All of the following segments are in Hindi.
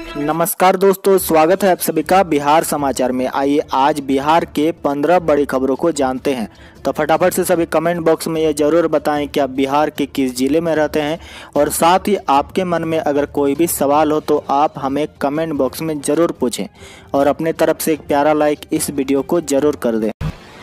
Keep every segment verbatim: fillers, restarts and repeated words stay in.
नमस्कार दोस्तों, स्वागत है आप सभी का बिहार समाचार में। आइए आज बिहार के पंद्रह बड़ी खबरों को जानते हैं। तो फटाफट से सभी कमेंट बॉक्स में ये जरूर बताएं कि आप बिहार के किस जिले में रहते हैं, और साथ ही आपके मन में अगर कोई भी सवाल हो तो आप हमें कमेंट बॉक्स में ज़रूर पूछें और अपने तरफ से एक प्यारा लाइक इस वीडियो को ज़रूर कर दें।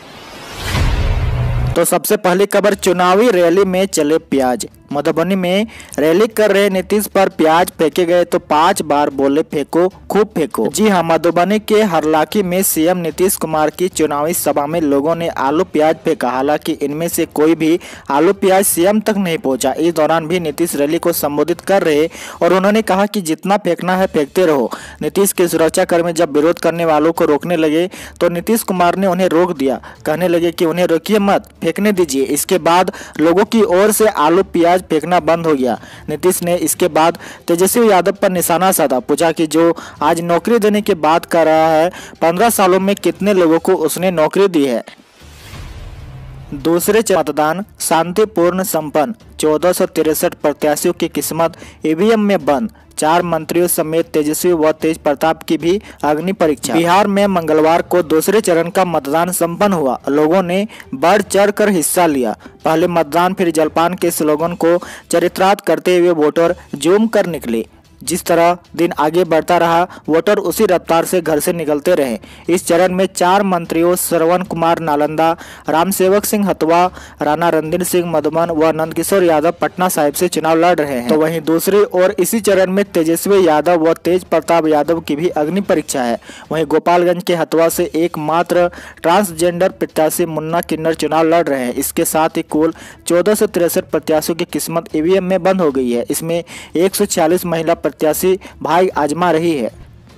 तो सबसे पहली खबर, चुनावी रैली में चले प्याज। मधुबनी में रैली कर रहे नीतीश पर प्याज फेंके गए तो पांच बार बोले फेंको, खूब फेंको। जी हां, मधुबनी के हरलाखी में सीएम नीतीश कुमार की चुनावी सभा में लोगों ने आलू प्याज फेंका। हालांकि इनमें से कोई भी आलू प्याज सीएम तक नहीं पहुंचा। इस दौरान भी नीतीश रैली को संबोधित कर रहे और उन्होंने कहा कि जितना फेंकना है फेंकते रहो। नीतीश के सुरक्षाकर्मी जब विरोध करने वालों को रोकने लगे तो नीतीश कुमार ने उन्हें रोक दिया। कहने लगे कि उन्हें रोकिए मत, फेंकने दीजिए। इसके बाद लोगों की ओर से आलू प्याज फेंकना बंद हो गया। नीतीश ने इसके बाद तेजस्वी यादव पर निशाना साधा। पूछा कि जो आज नौकरी देने की बात कर रहा है, पंद्रह सालों में कितने लोगों को उसने नौकरी दी है। दूसरे मतदान शांतिपूर्ण संपन्न। चौदह सौ तिरसठ प्रत्याशियों की किस्मत ईवीएम में बंद। चार मंत्रियों समेत तेजस्वी व तेज प्रताप की भी अग्नि परीक्षा। बिहार में मंगलवार को दूसरे चरण का मतदान संपन्न हुआ। लोगों ने बढ़ चढ़ कर हिस्सा लिया। पहले मतदान फिर जलपान के स्लोगन को चरितार्थ करते हुए वोटर जूम कर निकले। जिस तरह दिन आगे बढ़ता रहा, वोटर उसी रफ्तार से घर से निकलते रहे। इस चरण में चार मंत्रियों श्रवण कुमार नालंदा, रामसेवक सिंह हथुआ, राणा रणधीर सिंह मधुबन व नंदकिशोर यादव पटना साहिब से चुनाव लड़ रहे हैं। तो वहीं दूसरी ओर इसी चरण में तेजस्वी यादव व तेज प्रताप यादव की भी अग्नि परीक्षा है। वहीं गोपालगंज के हथुआ से एकमात्र ट्रांसजेंडर प्रत्याशी मुन्ना किन्नर चुनाव लड़ रहे हैं। इसके साथ ही कुल चौदह सौ तिरसठ प्रत्याशियों की किस्मत ईवीएम में बंद हो गई है। इसमें एक सौ छियालीस महिला प्रत्याशी भाई आजमा रही है।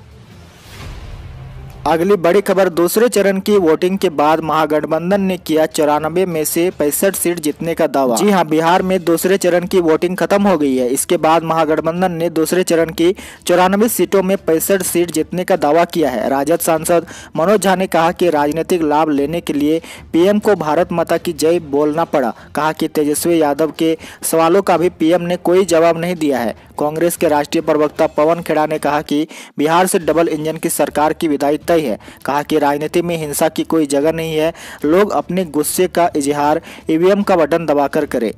अगली बड़ी खबर, दूसरे चरण की वोटिंग के बाद महागठबंधन ने किया चौरानबे में से पैंसठ सीट जीतने का दावा। जी हां, बिहार में दूसरे चरण की वोटिंग खत्म हो गई है। इसके बाद महागठबंधन ने दूसरे चरण की चौरानबे सीटों में पैंसठ सीट जीतने का दावा किया है। राजद सांसद मनोज झा ने कहा कि राजनीतिक लाभ लेने के लिए पीएम को भारत माता की जय बोलना पड़ा। कहा कि तेजस्वी यादव के सवालों का भी पीएम ने कोई जवाब नहीं दिया है। कांग्रेस के राष्ट्रीय प्रवक्ता पवन खेड़ा ने कहा कि बिहार से डबल इंजन की सरकार की विदाई तय है। कहा कि राजनीति में हिंसा की कोई जगह नहीं है, लोग अपने गुस्से का इजहार ईवीएम का बटन दबाकर करें।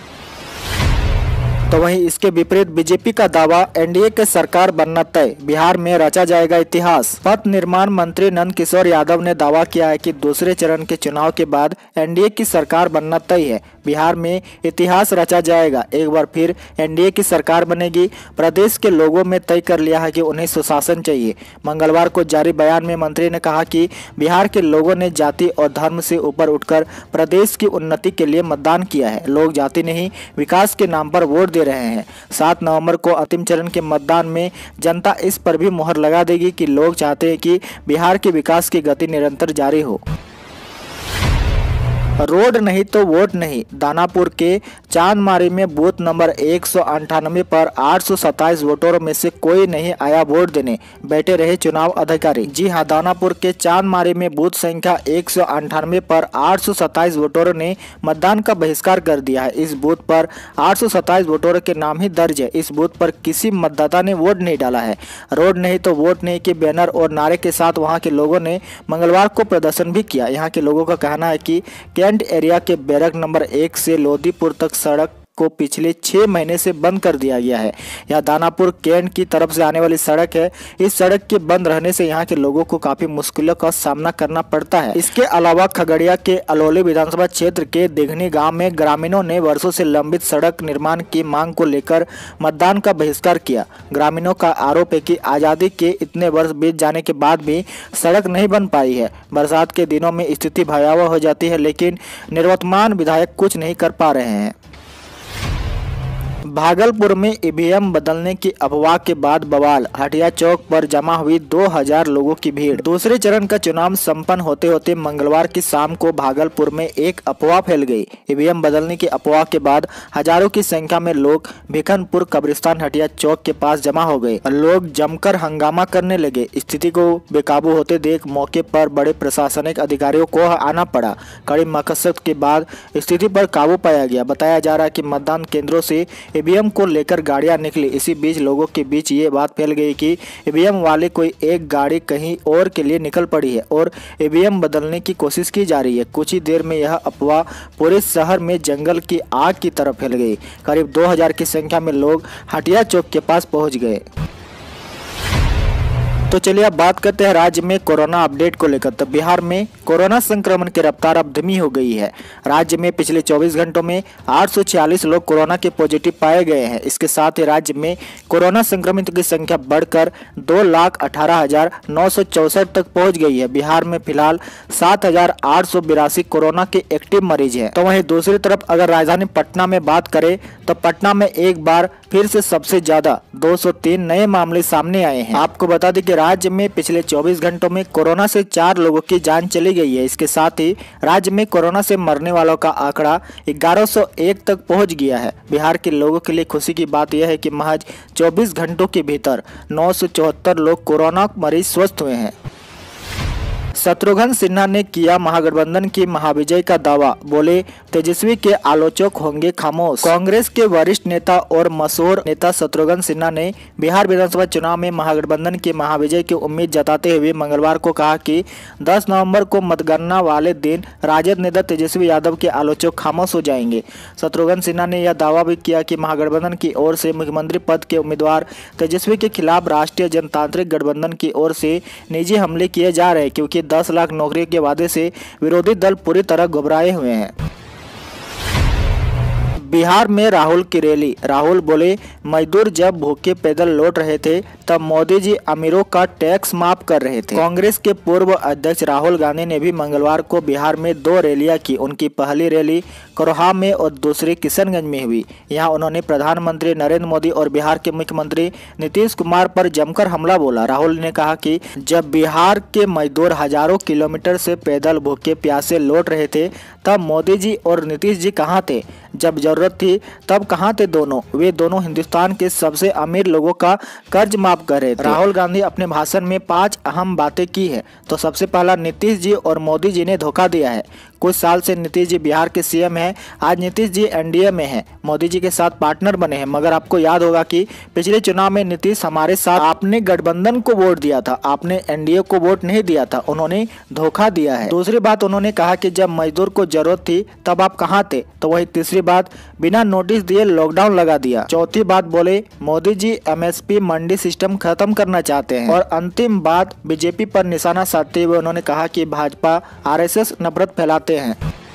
तो वहीं इसके विपरीत बीजेपी का दावा, एनडीए के सरकार बनना तय, बिहार में रचा जाएगा इतिहास। पथ निर्माण मंत्री नंदकिशोर यादव ने दावा किया है कि दूसरे चरण के चुनाव के बाद एनडीए की सरकार बनना तय है, बिहार में इतिहास रचा जाएगा। एक बार फिर एनडीए की सरकार बनेगी। प्रदेश के लोगों में तय कर लिया है कि उन्हें सुशासन चाहिए। मंगलवार को जारी बयान में मंत्री ने कहा कि बिहार के लोगों ने जाति और धर्म से ऊपर उठकर प्रदेश की उन्नति के लिए मतदान किया है। लोग जाति नहीं, विकास के नाम पर वोट रहे हैं। सात नवंबर को अंतिम चरण के मतदान में जनता इस पर भी मुहर लगा देगी कि लोग चाहते हैं कि बिहार के विकास की गति निरंतर जारी हो। रोड नहीं तो वोट नहीं। दानापुर के चांदमारी में बूथ नंबर एक सौ अंठानवे पर आठ सौ सत्ताईस वोटरों में से कोई नहीं आया वोट देने, बैठे रहे चुनाव अधिकारी। जी हां, दानापुर के चांदमारी में बूथ संख्या एक सौ अंठानवे पर आठ सौ सत्ताईस वोटरों ने मतदान का बहिष्कार कर दिया है। इस बूथ पर आठ सौ सत्ताईस वोटरों के नाम ही दर्ज है। इस बूथ पर किसी मतदाता ने वोट नहीं डाला है। रोड नहीं तो वोट नहीं के बैनर और नारे के साथ वहाँ के लोगों ने मंगलवार को प्रदर्शन भी किया। यहाँ के लोगों का कहना है कि कैंट एरिया के बैरक नंबर एक से लोदीपुर तक सड़क को पिछले छह महीने से बंद कर दिया गया है। यह दानापुर कैंट की तरफ से आने वाली सड़क है। इस सड़क के बंद रहने से यहाँ के लोगों को काफी मुश्किलों का सामना करना पड़ता है। इसके अलावा खगड़िया के अलौली विधानसभा क्षेत्र के दिघनी गांव में ग्रामीणों ने वर्षों से लंबित सड़क निर्माण की मांग को लेकर मतदान का बहिष्कार किया। ग्रामीणों का आरोप है कि आजादी के इतने वर्ष बीत जाने के बाद भी सड़क नहीं बन पाई है। बरसात के दिनों में स्थिति भयावह हो जाती है, लेकिन निवर्तमान विधायक कुछ नहीं कर पा रहे हैं। भागलपुर में ईवीएम बदलने की अफवाह के बाद बवाल। हटिया चौक पर जमा हुई दो हज़ार लोगों की भीड़। दूसरे चरण का चुनाव संपन्न होते होते मंगलवार की शाम को भागलपुर में एक अफवाह फैल गई। ईवीएम बदलने की अफवाह के बाद हजारों की संख्या में लोग भिखनपुर कब्रिस्तान हटिया चौक के पास जमा हो गए। लोग जमकर हंगामा करने लगे। स्थिति को बेकाबू होते देख मौके पर बड़े प्रशासनिक अधिकारियों को आना पड़ा। कड़ी मशक्कत के बाद स्थिति पर काबू पाया गया। बताया जा रहा है कि मतदान केंद्रों से ईवीएम को लेकर गाड़ियां निकली। इसी बीच लोगों के बीच ये बात फैल गई कि ईवीएम वाले कोई एक गाड़ी कहीं और के लिए निकल पड़ी है और ईवीएम बदलने की कोशिश की जा रही है। कुछ ही देर में यह अफवाह पूरे शहर में जंगल की आग की तरह फैल गई। करीब दो हज़ार की संख्या में लोग हटिया चौक के पास पहुंच गए। तो चलिए अब बात करते हैं राज्य में कोरोना अपडेट को लेकर। तो बिहार में कोरोना संक्रमण की रफ्तार अब धीमी हो गई है। राज्य में पिछले चौबीस घंटों में आठ सौ छियालीस लोग कोरोना के पॉजिटिव पाए गए हैं। इसके साथ ही राज्य में कोरोना संक्रमितों की संख्या बढ़कर दो लाख अठारह हजार नौ सौ चौसठ तक पहुंच गई है। बिहार में फिलहाल सात हजार आठ सौ बिरासी कोरोना के एक्टिव मरीज हैं। तो वहीं दूसरी तरफ अगर राजधानी पटना में बात करें तो पटना में एक बार फिर से सबसे ज्यादा दो सौ तीन नए मामले सामने आए हैं। आपको बता दें कि राज्य में पिछले चौबीस घंटों में कोरोना से चार लोगों की जान चली गई है। इसके साथ ही राज्य में कोरोना से मरने वालों का आंकड़ा ग्यारह सौ एक तक पहुंच गया है। बिहार के लोगों के लिए खुशी की बात यह है कि महज चौबीस घंटों के भीतर नौ सौ चौहत्तर लोग कोरोना मरीज स्वस्थ हुए हैं। शत्रुघ्न सिन्हा ने किया महागठबंधन की महाविजय का दावा, बोले तेजस्वी के आलोचक होंगे खामोश। कांग्रेस के वरिष्ठ नेता और मशहूर नेता शत्रुघ्न सिन्हा ने बिहार विधानसभा चुनाव में महागठबंधन की महाविजय की उम्मीद जताते हुए मंगलवार को कहा कि दस नवंबर को मतगणना वाले दिन राजद नेता तेजस्वी यादव के आलोचक खामोश हो जाएंगे। शत्रुघ्न सिन्हा ने यह दावा भी किया कि महागठबंधन की ओर से मुख्यमंत्री पद के उम्मीदवार तेजस्वी के खिलाफ राष्ट्रीय जनतांत्रिक गठबंधन की ओर से निजी हमले किए जा रहे हैं, क्योंकि दस लाख नौकरी के वादे से विरोधी दल पूरी तरह घबराए हुए हैं। बिहार में राहुल की रैली। राहुल बोले मजदूर जब भूखे पैदल लौट रहे थे तब मोदी जी अमीरों का टैक्स माफ कर रहे थे। कांग्रेस के पूर्व अध्यक्ष राहुल गांधी ने भी मंगलवार को बिहार में दो रैलियां की। उनकी पहली रैली करोहा में और दूसरी किशनगंज में हुई। यहां उन्होंने प्रधानमंत्री नरेंद्र मोदी और बिहार के मुख्यमंत्री नीतीश कुमार पर जमकर हमला बोला। राहुल ने कहा कि जब बिहार के मजदूर हजारों किलोमीटर से पैदल भूखे प्यासे लौट रहे थे तब मोदी जी और नीतीश जी कहाँ थे? जब जरूरत थी तब कहाँ थे दोनों? वे दोनों हिंदुस्तान के सबसे अमीर लोगों का कर्ज माफ कर रहे थे। राहुल गांधी अपने भाषण में पांच अहम बातें की है। तो सबसे पहला, नीतीश जी और मोदी जी ने धोखा दिया है। कुछ साल से नीतीश जी बिहार के सीएम हैं। आज नीतीश जी एनडीए में हैं, मोदी जी के साथ पार्टनर बने हैं। मगर आपको याद होगा कि पिछले चुनाव में नीतीश हमारे साथ, आपने गठबंधन को वोट दिया था, आपने एनडीए को वोट नहीं दिया था। उन्होंने धोखा दिया है। दूसरी बात उन्होंने कहा कि जब मजदूर को जरूरत थी तब आप कहाँ थे? तो वही तीसरी बात, बिना नोटिस दिए लॉकडाउन लगा दिया। चौथी बात बोले मोदी जी एमएसपी मंडी सिस्टम खत्म करना चाहते हैं। और अंतिम बात, बीजेपी पर निशाना साधते हुए उन्होंने कहा कि भाजपा आरएसएस नफरत फैलाते हैं।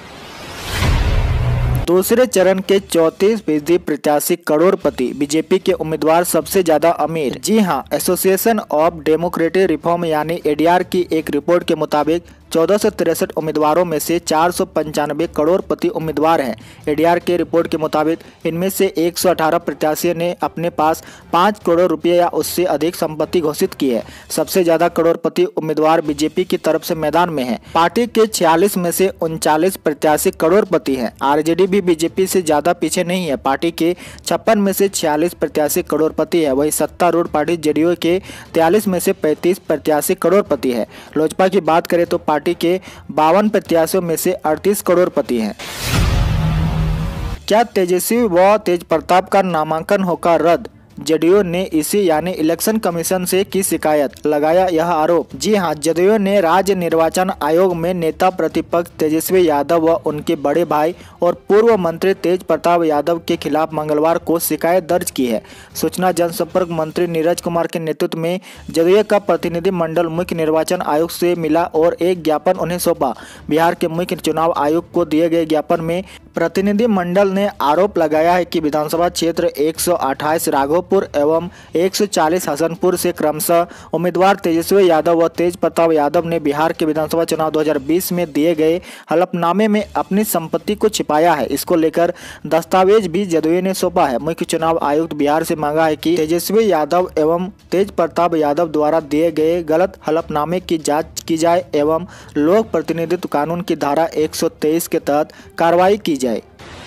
दूसरे चरण के चौंतीस फीसदी प्रत्याशी करोड़पति, बीजेपी के उम्मीदवार सबसे ज्यादा अमीर। जी हां, एसोसिएशन ऑफ डेमोक्रेटिक रिफॉर्म यानी एडीआर की एक रिपोर्ट के मुताबिक चौदह सौ तिरसठ उम्मीदवारों में से चार सौ पंचानवे करोड़पति उम्मीदवार हैं। एडीआर के रिपोर्ट के मुताबिक इनमें से एक सौ अठारह प्रत्याशियों ने अपने पास पाँच करोड़ रुपए या उससे अधिक संपत्ति घोषित की है। सबसे ज्यादा करोड़पति उम्मीदवार बीजेपी की तरफ से मैदान में हैं। पार्टी के छियालीस में से उनचालीस प्रत्याशी करोड़पति हैं। आरजेडी भी बीजेपी से ज्यादा पीछे नहीं है। पार्टी के छप्पन में से छियालीस प्रत्याशी करोड़पति है। वही सत्तारूढ़ पार्टी जेडीयू के तैंतालीस में से पैंतीस प्रत्याशी करोड़पति है। लोजपा की बात करें तो पार्टी के बावन प्रत्याशियों में से अड़तीस करोड़पति हैं। क्या तेजस्वी व तेज प्रताप का नामांकन होगा रद्द? जदयू ने इसी यानी इलेक्शन कमीशन से की शिकायत, लगाया यह आरोप। जी हां, जदयू ने राज्य निर्वाचन आयोग में नेता प्रतिपक्ष तेजस्वी यादव व उनके बड़े भाई और पूर्व मंत्री तेज प्रताप यादव के खिलाफ मंगलवार को शिकायत दर्ज की है। सूचना जनसंपर्क मंत्री नीरज कुमार के नेतृत्व में जदयू का प्रतिनिधि मंडल मुख्य निर्वाचन आयोग से मिला और एक ज्ञापन उन्हें सौंपा। बिहार के मुख्य चुनाव आयोग को दिए गए ज्ञापन में प्रतिनिधि मंडल ने आरोप लगाया है कि विधानसभा क्षेत्र एक सौ अट्ठाईस राघोपुर एवं एक सौ चालीस हसनपुर से क्रमशः उम्मीदवार तेजस्वी यादव व तेज प्रताप यादव ने बिहार के विधानसभा चुनाव दो हज़ार बीस में दिए गए हलफनामे में अपनी संपत्ति को छिपाया है। इसको लेकर दस्तावेज भी जदयू ने सौंपा है। मुख्य चुनाव आयुक्त बिहार से मांगा है कि तेजस्वी यादव एवं तेज प्रताप यादव द्वारा दिए गए गलत हलफनामे की जाँच की जाए एवं लोक प्रतिनिधित्व कानून की धारा एक सौ तेईस के तहत कार्रवाई की जाए।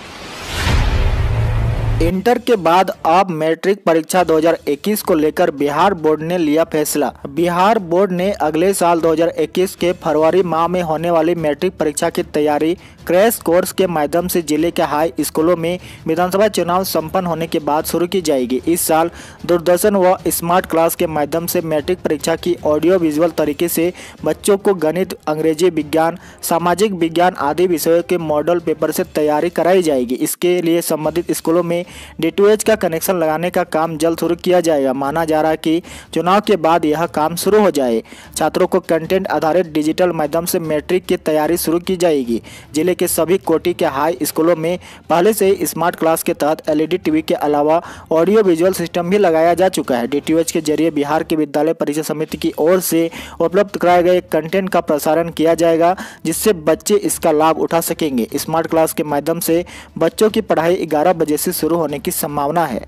इंटर के बाद अब मैट्रिक परीक्षा दो हज़ार इक्कीस को लेकर बिहार बोर्ड ने लिया फैसला। बिहार बोर्ड ने अगले साल दो हज़ार इक्कीस के फरवरी माह में होने वाली मैट्रिक परीक्षा की तैयारी क्रैश कोर्स के माध्यम से जिले के हाई स्कूलों में विधानसभा चुनाव संपन्न होने के बाद शुरू की जाएगी। इस साल दूरदर्शन व स्मार्ट क्लास के माध्यम से मैट्रिक परीक्षा की ऑडियो विजुअल तरीके से बच्चों को गणित, अंग्रेजी, विज्ञान, सामाजिक विज्ञान आदि विषयों के मॉडल पेपर से तैयारी कराई जाएगी। इसके लिए संबंधित स्कूलों में डी टी एच का कनेक्शन लगाने का काम जल्द शुरू किया जाएगा। माना जा रहा है कि चुनाव के बाद यह काम शुरू हो जाए। छात्रों को कंटेंट आधारित डिजिटल माध्यम से मैट्रिक की तैयारी शुरू की जाएगी। जिले के सभी कोटि के हाई स्कूलों में पहले से ही स्मार्ट क्लास के तहत एल ई डी टीवी के अलावा ऑडियो विजुअल सिस्टम भी लगाया जा चुका है। डी टी एच के जरिए बिहार के विद्यालय परीक्षा समिति की ओर से उपलब्ध कराए गए कंटेंट का प्रसारण किया जाएगा, जिससे बच्चे इसका लाभ उठा सकेंगे। स्मार्ट क्लास के माध्यम से बच्चों की पढ़ाई ग्यारह बजे से शुरू होने की संभावना है।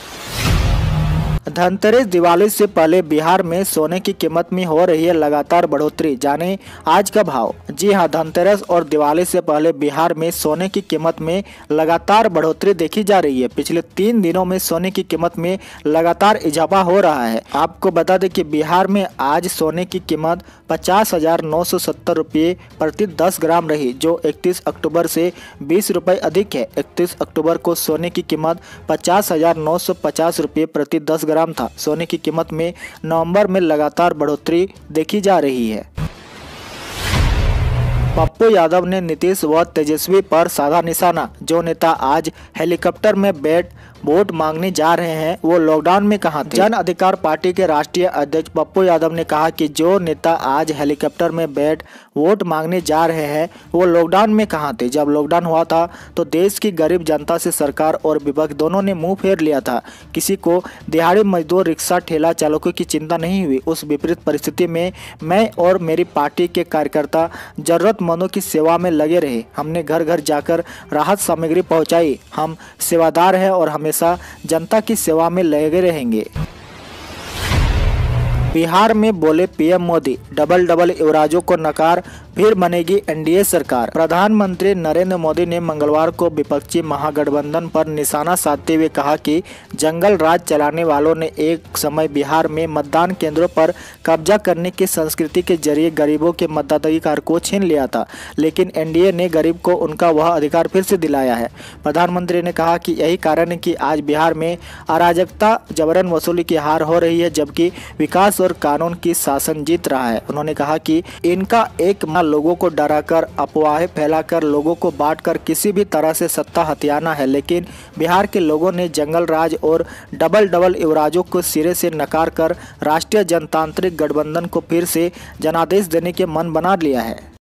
धनतेरस दिवाली से पहले बिहार में सोने की कीमत में हो रही है लगातार बढ़ोतरी, जाने आज का भाव। जी हां, धनतेरस और दिवाली से पहले बिहार में सोने की कीमत में लगातार बढ़ोतरी देखी जा रही है। पिछले तीन दिनों में सोने की कीमत में लगातार इजाफा हो रहा है। आपको बता दें कि बिहार में आज सोने की कीमत पचास हजार नौ सौ सत्तर रुपये प्रति दस ग्राम रही, जो इकतीस अक्टूबर से बीस रुपये अधिक है। इकतीस अक्टूबर को सोने की कीमत पचास हजार नौ सौ पचास रुपये प्रति दस ग्राम था। सोने की कीमत में नवंबर में लगातार बढ़ोतरी देखी जा रही है। पप्पू यादव ने नीतीश व तेजस्वी पर साधा निशाना। जो नेता आज हेलीकॉप्टर में बैठ वोट मांगने जा रहे हैं वो लॉकडाउन में कहां थे। जन अधिकार पार्टी के राष्ट्रीय अध्यक्ष पप्पू यादव ने कहा कि जो नेता आज हेलीकॉप्टर में बैठ वोट मांगने जा रहे हैं वो लॉकडाउन में कहां थे। जब लॉकडाउन हुआ था तो देश की गरीब जनता से सरकार और विपक्ष दोनों ने मुंह फेर लिया था। किसी को दिहाड़ी मजदूर, रिक्शा, ठेला चालकों की चिंता नहीं हुई। उस विपरीत परिस्थिति में मैं और मेरी पार्टी के कार्यकर्ता जरूरतमंदों की सेवा में लगे रहे। हमने घर घर जाकर राहत सामग्री पहुंचाई। हम सेवादार हैं और हमेशा जनता की सेवा में लगे रहेंगे। बिहार में बोले P M Modi, double double युवराजों को नकार, फिर बनेगी एन डी ए सरकार। प्रधानमंत्री नरेंद्र मोदी ने मंगलवार को विपक्षी महागठबंधन पर निशाना साधते हुए कहा कि जंगल राज चलाने वालों ने एक समय बिहार में मतदान केंद्रों पर कब्जा करने की संस्कृति के जरिए गरीबों के मताधिकार को छीन लिया था, लेकिन एन डी ए ने गरीब को उनका वह अधिकार फिर से दिलाया है। प्रधानमंत्री ने कहा कि यही कारण है कि आज बिहार में अराजकता, जबरन वसूली की हार हो रही है, जबकि विकास और कानून की शासन जीत रहा है। उन्होंने कहा कि इनका एक लोगों को डराकर, अफवाहें फैलाकर, लोगों को बांटकर किसी भी तरह से सत्ता हथियाना है, लेकिन बिहार के लोगों ने जंगल राज और डबल डबल युवराजों को सिरे से नकार कर राष्ट्रीय जनतांत्रिक गठबंधन को फिर से जनादेश देने के मन बना लिया है।